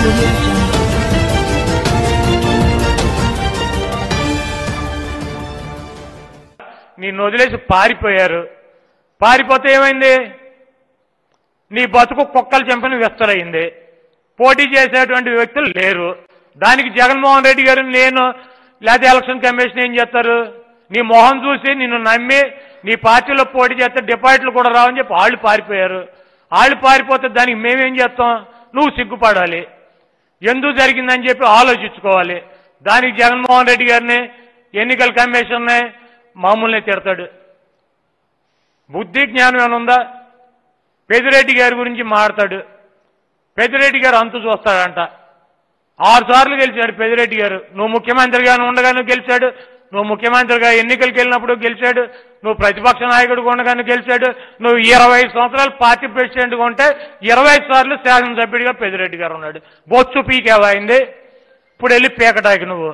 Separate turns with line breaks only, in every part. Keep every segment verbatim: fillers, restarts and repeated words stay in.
నిన్ను వదిలేసి పారిపోయారు. పారిపోతే ఏమైంది? నీ బతుకు కుక్కలు చంపిన విస్తరైంది. పోటీ చేసేటువంటి వ్యక్తులు లేరు. దానికి జగన్మోహన్ రెడ్డి గారు నేను లేకపోతే ఎలక్షన్ కమిషన్ ఏం చేస్తారు? నీ మొహం చూసి నిన్ను నమ్మి నీ పార్టీలో పోటీ చేస్తే డిపాజిట్లు కూడా రావని చెప్పి వాళ్ళు పారిపోయారు. వాళ్ళు పారిపోతే దానికి మేమేం చేస్తాం? నువ్వు సిగ్గుపడాలి. ఎందుకు జరిగిందని చెప్పి ఆలోచించుకోవాలి. దానికి జగన్మోహన్ రెడ్డి గారిని ఎన్నికల కమిషన్ని మామూలునే తిడతాడు. బుద్ధి జ్ఞానం ఏమైనా ఉందా? పెద్దిరెడ్డి గారి గురించి మాట్లాడు. పెద్దిరెడ్డి గారు అంతు చూస్తాడంట. ఆరు సార్లు గెలిచాడు పెద్దిరెడ్డి గారు. నువ్వు ముఖ్యమంత్రిగా ఉండగానే గెలిచాడు. నువ్వు ముఖ్యమంత్రిగా ఎన్నికలకు వెళ్ళినప్పుడు గెలిచాడు. నువ్వు ప్రతిపక్ష నాయకుడిగా ఉండగానే గెలిచాడు. నువ్వు ఇరవై సంవత్సరాలు పార్టీ ప్రెసిడెంట్గా ఉంటే ఇరవై సార్లు శాసనసభ్యుడిగా పెద్దిరెడ్డి గారు ఉన్నాడు. బొచ్చు పీకేవాయింది. ఇప్పుడు వెళ్ళి పీకటాకి నువ్వు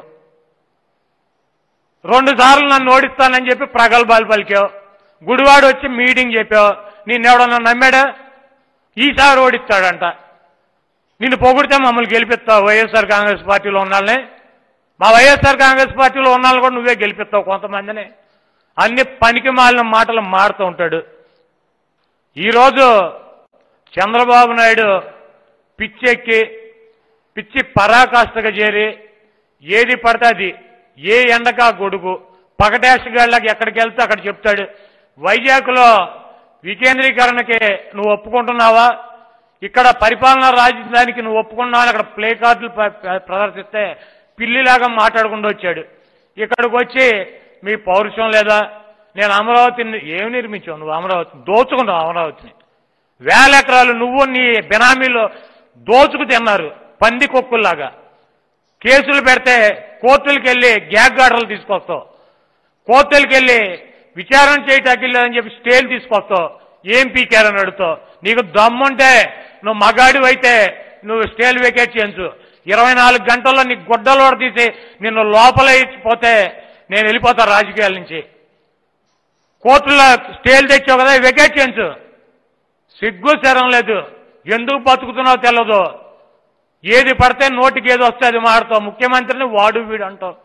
రెండు సార్లు నన్ను ఓడిస్తానని చెప్పి ప్రగల్భాలు పలికావు. గుడివాడు వచ్చి మీటింగ్ చెప్పావు. నిన్నెవడన్నా నమ్మాడా? ఈసారి ఓడిస్తాడంట. నిన్ను పొగిడితే మమ్మల్ని గెలిపిస్తావు వైఎస్ఆర్ కాంగ్రెస్ పార్టీలో ఉన్నాళ్ళని. మా వైఎస్ఆర్ కాంగ్రెస్ పార్టీలో ఉన్నాళ్ళు కూడా నువ్వే గెలిపిస్తావు కొంతమందిని. అన్ని పనికి మాలిన మాటలు మారుతూ ఉంటాడు. ఈరోజు చంద్రబాబు నాయుడు పిచ్చెక్కి పిచ్చి పరాకాష్ఠగా చేరి ఏది పడితే అది, ఏ ఎండకా గొడుగు, పగటేషగాళ్ళకి ఎక్కడికి వెళ్తే అక్కడ చెప్తాడు. వైజాగ్లో వికేంద్రీకరణకి నువ్వు ఒప్పుకుంటున్నావా? ఇక్కడ పరిపాలనా రాజధానికి నువ్వు ఒప్పుకున్నావని అక్కడ ప్లే కార్డులు ప్రదర్శిస్తే పిల్లిలాగా మాట్లాడుకుంటూ వచ్చాడు. ఇక్కడికి వచ్చి మీ పౌరుషం లేదా? నేను అమరావతిని ఏమి నిర్మించావు? నువ్వు అమరావతిని దోచుకున్నావు. అమరావతిని వేల ఎకరాలు నువ్వు నీ బినామీలో దోచుకు తిన్నారు పంది కొక్కుల్లాగా. కేసులు పెడితే కోర్టులకు వెళ్ళి గ్యాగ్ ఆర్డర్లు తీసుకొస్తావు. కోర్టులకు వెళ్ళి విచారణ చేయటానికి లేదని చెప్పి స్టేలు తీసుకొస్తావు. ఏం పీకారని అడుగుతావు. నీకు దమ్ముంటే నువ్వు మగాడివి అయితే నువ్వు స్టేలు వెకేట్ చేయించు. ఇరవై నాలుగు గంటల్లో నీ గుడ్డలోడ తీసి నిన్ను లోపల ఇచ్చిపోతే నేను వెళ్ళిపోతా రాజకీయాల నుంచి. కోర్టులో స్టేలు తెచ్చావు కదా, వెకేట్ చేయించు. సిగ్గు శరం లేదు. ఎందుకు బతుకుతున్నావు తెలియదు. ఏది పడితే నోటికి ఏది వస్తే అది మాడతావు. ముఖ్యమంత్రిని వాడు వీడు అంటావు.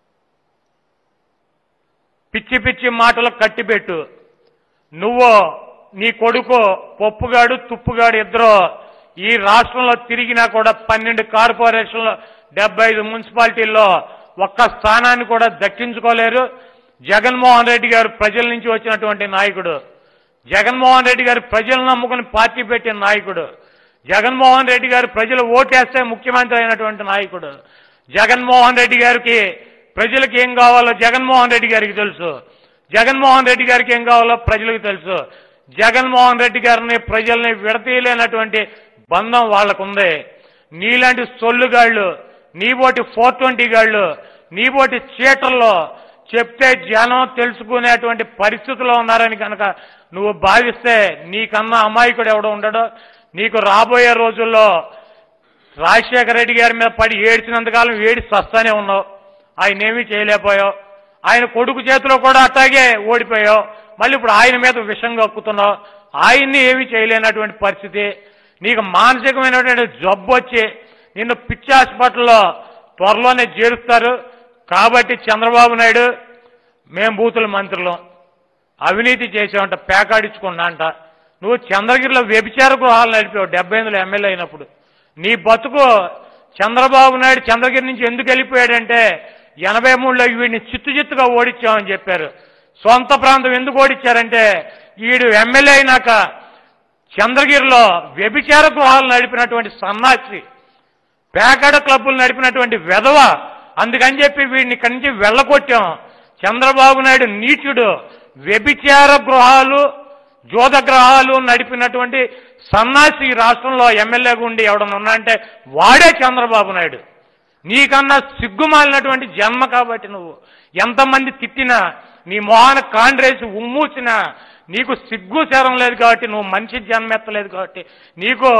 పిచ్చి పిచ్చి మాటలు కట్టిపెట్టు. నువ్వు నీ కొడుకు పప్పుగాడు తుప్పుగాడు ఇద్దరు ఈ రాష్ట్రంలో తిరిగినా కూడా పన్నెండు కార్పొరేషన్లు డెబ్బై ఐదు మున్సిపాలిటీల్లో ఒక్క స్థానాన్ని కూడా దక్కించుకోలేరు. జగన్మోహన్ రెడ్డి గారు ప్రజల నుంచి వచ్చినటువంటి నాయకుడు. జగన్మోహన్ రెడ్డి గారు ప్రజలను నమ్ముకుని పార్టీ పెట్టిన నాయకుడు. జగన్మోహన్ రెడ్డి గారు ప్రజలు ఓటేస్తే ముఖ్యమంత్రి అయినటువంటి నాయకుడు. జగన్మోహన్ రెడ్డి గారికి ప్రజలకు ఏం కావాలో జగన్మోహన్ రెడ్డి గారికి తెలుసు. జగన్మోహన్ రెడ్డి గారికి ఏం కావాలో ప్రజలకు తెలుసు. జగన్మోహన్ రెడ్డి గారిని ప్రజల్ని విడతీయలేనటువంటి బంధం వాళ్లకుంది. నీలాంటి సొల్లుగాళ్ళు, నీబోటి ఫోర్ ట్వంటీ గాళ్ళు, నీబోటి చీటల్లో చెప్తే జనం తెలుసుకునేటువంటి పరిస్థితుల్లో ఉన్నారని కనుక నువ్వు భావిస్తే నీకన్నా అమాయకుడు ఎవడో ఉండడో. నీకు రాబోయే రోజుల్లో రాజశేఖర రెడ్డి గారి మీద పడి ఏడ్చినంతకాలం ఏడి సస్తానే ఉన్నావు. ఆయన ఏమీ చేయలేకపోయావు. ఆయన కొడుకు చేతిలో కూడా అట్టాగే ఓడిపోయావు. మళ్ళీ ఇప్పుడు ఆయన మీద విషం కక్కుతున్నావు. ఆయన్ని ఏమీ చేయలేనటువంటి పరిస్థితి. నీకు మానసికమైనటువంటి జబ్బు వచ్చి నిన్ను పిచ్చి హాస్పిటల్లో త్వరలోనే చేరుస్తారు. కాబట్టి చంద్రబాబు నాయుడు మేం బూతుల మంత్రులం, అవినీతి చేసావంట, పేకాడించుకున్నా అంట. నువ్వు చంద్రగిరిలో వ్యభిచార గృహాలు నడిపావు డెబ్బై ఎనిమిదిలో ఎమ్మెల్యే అయినప్పుడు. నీ బతుకు చంద్రబాబు నాయుడు చంద్రగిరి నుంచి ఎందుకు వెళ్ళిపోయాడంటే ఎనభై మూడులో వీడిని చిత్తు చిత్తుగా ఓడించామని చెప్పారు. సొంత ప్రాంతం ఎందుకు ఓడించారంటే వీడు ఎమ్మెల్యే అయినాక చంద్రగిరిలో వ్యభిచార గృహాలు నడిపినటువంటి సన్నాసి, పేకాడ క్లబ్బులు నడిపినటువంటి వెధవ. అందుకని చెప్పి వీడిని ఇక్కడి నుంచి వెళ్ళగొట్టాం. చంద్రబాబు నాయుడు నీచుడు. వ్యభిచార గృహాలు, జోద గ్రహాలు నడిపినటువంటి సన్నాసి రాష్ట్రంలో ఎమ్మెల్యేగా ఉండి ఎవడన్నా ఉన్నా అంటే వాడే చంద్రబాబు నాయుడు. నీకన్నా సిగ్గుమాలినటువంటి జన్మ. కాబట్టి నువ్వు ఎంతమంది తిట్టినా, నీ మొహాన కాండ్రేసి ఉమ్మూసినా నీకు సిగ్గు శరం లేదు. కాబట్టి నువ్వు మనిషి జన్మెత్తలేదు. కాబట్టి నీకు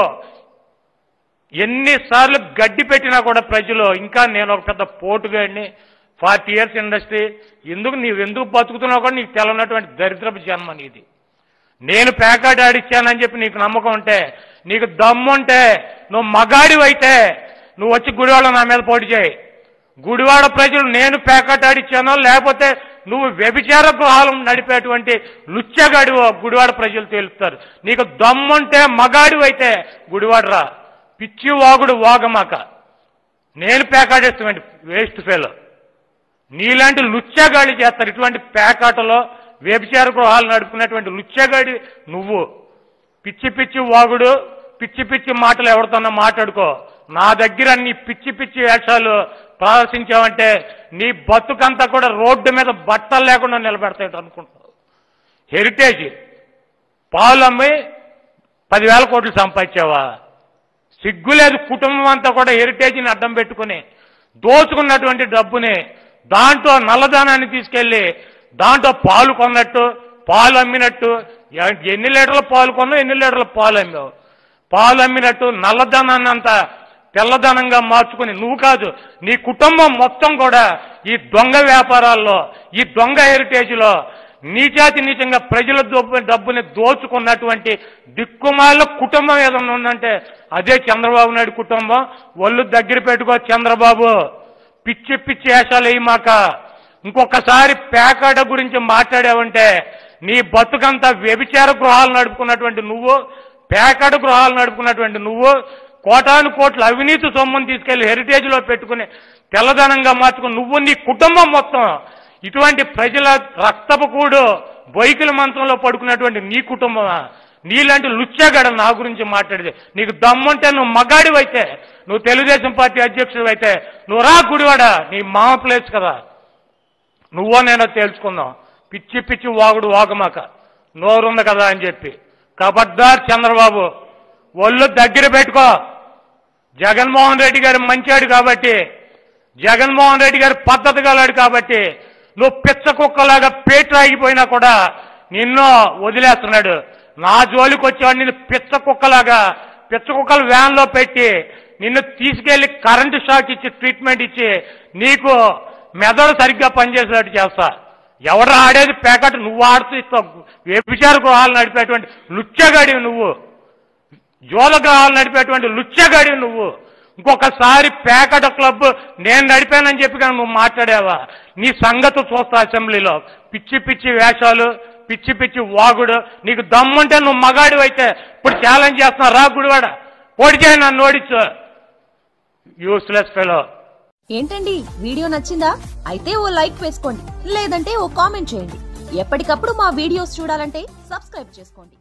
ఎన్నిసార్లు గడ్డి పెట్టినా కూడా ప్రజలు ఇంకా నేను ఒక పెద్ద పోటుగాడిని, ఫార్టీ ఇయర్స్ ఇండస్ట్రీ, ఎందుకు నీవు ఎందుకు బతుకుతున్నావు కూడా నీకు తెలవనటువంటి దరిద్రపు జన్మ నీది. నేను పేకాట ఆడిచ్చానని చెప్పి నీకు నమ్మకం ఉంటే, నీకు దమ్ముంటే, నువ్వు మగాడివైతే నువ్వు వచ్చి గుడివాడ నా మీద పోటీ చేయి. గుడివాడ ప్రజలు నేను పేకాటాడిచ్చానో లేకపోతే నువ్వు వ్యభిచార గృహాలు నడిపేటువంటి లుచ్చగాడివో గుడివాడ ప్రజలు తేలుస్తారు. నీకు దమ్ముంటే మగాడివి అయితే గుడివాడరా, పిచ్చి వాగుడు వాగమాక. నేను పేకాటేస్తామండి, వేస్ట్ ఫెలో. నీలాంటి లుచ్చగాడి చేస్తారు ఇటువంటి పేకాటలో వ్యభిచార గృహాలు నడుపుకునేటువంటి లుచ్చగాడి నువ్వు. పిచ్చి పిచ్చి వాగుడు, పిచ్చి పిచ్చి మాటలు ఎవరితోన్నా మాట్లాడుకో. నా దగ్గర నీ పిచ్చి పిచ్చి వేషాలు ప్రదర్శించావంటే నీ బతుకంతా కూడా రోడ్డు మీద బట్టలు లేకుండా నిలబెడతాయి అనుకుంటున్నావు. హెరిటేజ్ పాలు అమ్మి పదివేల కోట్లు సంపాదించావా? సిగ్గులేదు. కుటుంబం అంతా కూడా హెరిటేజ్ని అడ్డం పెట్టుకుని దోచుకున్నటువంటి డబ్బుని దాంట్లో నల్లదానాన్ని తీసుకెళ్లి దాంట్లో పాలు కొన్నట్టు, పాలు అమ్మినట్టు, ఎన్ని లీటర్ల పాలు కొన్నావు, ఎన్ని లీటర్ల పాలు అమ్మావు, పాలు అమ్మినట్టు నల్లధనాన్ని అంతా తెల్లధనంగా మార్చుకుని నువ్వు కాదు నీ కుటుంబం మొత్తం కూడా ఈ దొంగ వ్యాపారాల్లో, ఈ దొంగ హెరిటేజ్లో నీచాతి నీచంగా ప్రజల డబ్బుని దోచుకున్నటువంటి దిక్కుమాల కుటుంబం ఏదన్నా ఉందంటే అదే చంద్రబాబు నాయుడు కుటుంబం. ఒళ్ళు దగ్గర పెట్టుకో చంద్రబాబు. పిచ్చి పిచ్చి వేషాలు వేయమాక. ఇంకొకసారి పేకాట గురించి మాట్లాడావంటే నీ బతుకంతా వ్యభిచార గృహాలు నడుపుకున్నటువంటి నువ్వు, పేకాట గృహాలు నడుపుకున్నటువంటి నువ్వు, కోటాను కోట్ల అవినీతి సొమ్మును తీసుకెళ్లి హెరిటేజ్లో పెట్టుకుని తెల్లదనంగా మార్చుకుని నువ్వు, నీ కుటుంబం మొత్తం ఇటువంటి ప్రజల రక్తపు కూడు బొయ్కిల మంచంలో పడుకున్నటువంటి నీ కుటుంబమా? నీలాంటి లుచ్చగాడ నా గురించి మాట్లాడితే నీకు దమ్ముంటే నువ్వు మగాడివైతే, నువ్వు తెలుగుదేశం పార్టీ అధ్యక్షుడు అయితే నువ్వు రా గుడివాడ. నీ మామ ప్లేస్ కదా, నువ్వో నేనో తేల్చుకుందాం. పిచ్చి పిచ్చి వాగుడు వాగమాక. నోరుంది కదా అని చెప్పి. కబడ్దార్ చంద్రబాబు, ఒళ్ళు దగ్గర పెట్టుకో. జగన్మోహన్ రెడ్డి గారు మంచాడు కాబట్టి, జగన్మోహన్ రెడ్డి గారు పద్ధతి గలాడు కాబట్టి నువ్వు పిచ్చ కుక్కలాగా పేట్రాగిపోయినా కూడా నిన్ను వదిలేస్తున్నాడు. నా జోలికి వచ్చేవాడు నిన్ను పిచ్చ కుక్కలాగా, పిచ్చ కుక్కలు వ్యాన్లో పెట్టి నిన్ను తీసుకెళ్లి కరెంటు షాక్ ఇచ్చి ట్రీట్మెంట్ ఇచ్చి నీకు మెదడు సరిగ్గా పనిచేసేటట్టు చేస్తా. ఎవరు ఆడేది పేకట్, నువ్వు ఆడుతూ ఇస్తావు. వ్యభిచార గృహాలు నడిపేటువంటి లుచ్చగాడివి నువ్వు, జోల గృహాలు నడిపేటువంటి లుచ్చగాడివి నువ్వు. ఇంకొకసారి పేకట క్లబ్ నేను నడిపానని చెప్పి కానీ నువ్వు మాట్లాడావా, నీ సంగతి చూస్తా అసెంబ్లీలో. పిచ్చి పిచ్చి వేషాలు, పిచ్చి పిచ్చి వాగుడు. నీకు దమ్ముంటే నువ్వు మగాడివి అయితే ఇప్పుడు ఛాలెంజ్ చేస్తున్నా, రా గుడివాడ పోటీ చేయి, నన్ను ఓడించు. Useless fellow.
ఏంటండి వీడియో నచ్చిందా? అయితే ఓ లైక్ వేసుకోండి, లేదంటే ఓ కామెంట్ చేయండి. ఎప్పటికప్పుడు మా వీడియోస్ చూడాలంటే సబ్స్క్రైబ్ చేసుకోండి.